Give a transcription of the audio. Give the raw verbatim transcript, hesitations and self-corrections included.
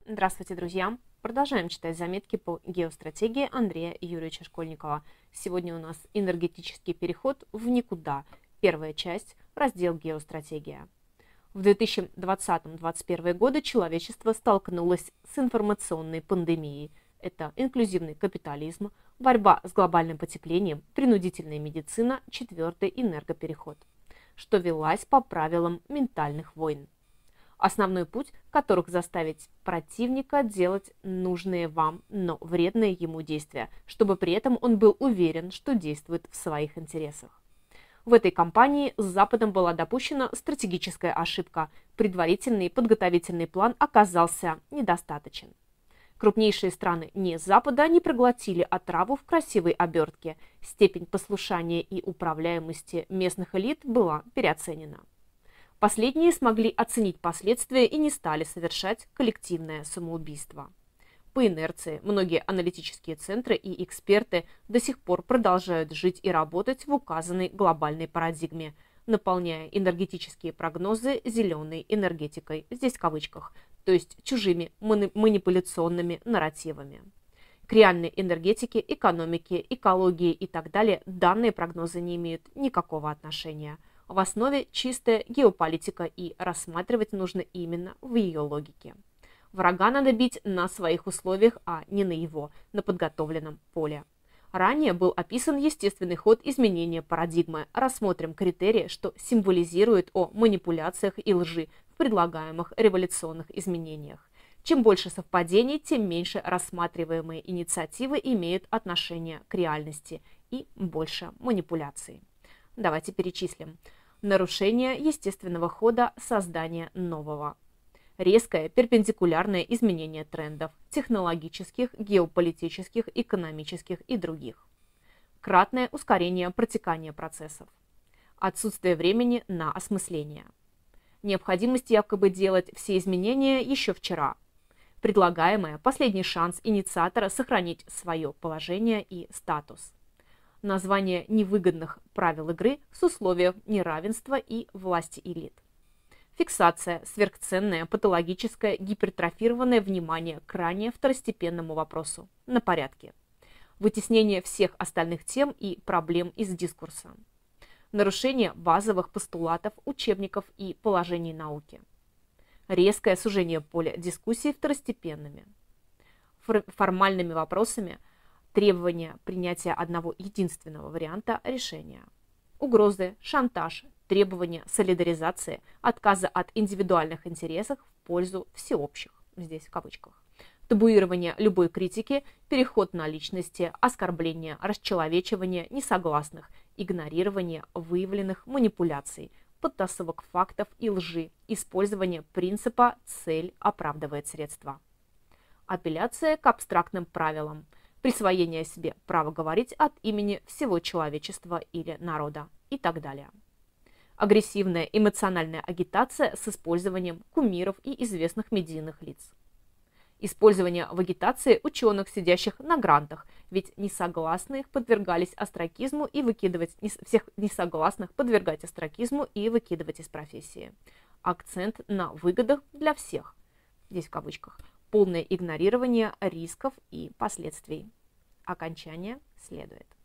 Здравствуйте, друзья! Продолжаем читать заметки по геостратегии Андрея Юрьевича Школьникова. Сегодня у нас энергетический переход в никуда. Первая часть, раздел «Геостратегия». В две тысячи двадцатом — две тысячи двадцать первом годы человечество столкнулось с информационной пандемией. Это инклюзивный капитализм, борьба с глобальным потеплением, принудительная медицина, четвертый энергопереход, что велась по правилам ментальных войн. Основной путь которых заставить противника делать нужные вам, но вредные ему действия, чтобы при этом он был уверен, что действует в своих интересах. В этой кампании с Западом была допущена стратегическая ошибка. Предварительный подготовительный план оказался недостаточен. Крупнейшие страны не Запада не проглотили отраву в красивой обертке. Степень послушания и управляемости местных элит была переоценена. Последние смогли оценить последствия и не стали совершать коллективное самоубийство. По инерции многие аналитические центры и эксперты до сих пор продолжают жить и работать в указанной глобальной парадигме, наполняя энергетические прогнозы зеленой энергетикой, здесь в кавычках, то есть чужими манипуляционными нарративами. К реальной энергетике, экономике, экологии и так далее данные прогнозы не имеют никакого отношения. В основе чистая геополитика, и рассматривать нужно именно в ее логике. Врага надо бить на своих условиях, а не на его, на подготовленном поле. Ранее был описан естественный ход изменения парадигмы. Рассмотрим критерии, что символизирует о манипуляциях и лжи в предлагаемых революционных изменениях. Чем больше совпадений, тем меньше рассматриваемые инициативы имеют отношение к реальности и больше манипуляций. Давайте перечислим. Нарушение естественного хода создания нового. Резкое перпендикулярное изменение трендов технологических, геополитических, экономических и других. Кратное ускорение протекания процессов. Отсутствие времени на осмысление. Необходимость якобы делать все изменения еще вчера. Предлагаемое последний шанс инициатора сохранить свое положение и статус. Название невыгодных правил игры с условием неравенства и власти элит. Фиксация, сверхценное, патологическое, гипертрофированное внимание к ранее второстепенному вопросу на порядке. Вытеснение всех остальных тем и проблем из дискурса. Нарушение базовых постулатов учебников и положений науки. Резкое сужение поля дискуссий второстепенными. Формальными вопросами требования принятия одного единственного варианта решения. Угрозы, шантаж, требования солидаризации, отказа от индивидуальных интересов в пользу всеобщих, здесь в кавычках. Табуирование любой критики, переход на личности, оскорбление, расчеловечивание несогласных, игнорирование выявленных манипуляций, подтасовок фактов и лжи, использование принципа «цель оправдывает средства». Апелляция к абстрактным правилам, присвоение себе права говорить от имени всего человечества или народа и так далее. Агрессивная эмоциональная агитация с использованием кумиров и известных медийных лиц. Использование в агитации ученых, сидящих на грантах, ведь несогласных подвергались остракизму и выкидывать, всех несогласных подвергать остракизму и выкидывать из профессии. Акцент на выгодах для всех, здесь в кавычках. Полное игнорирование рисков и последствий. Окончание следует.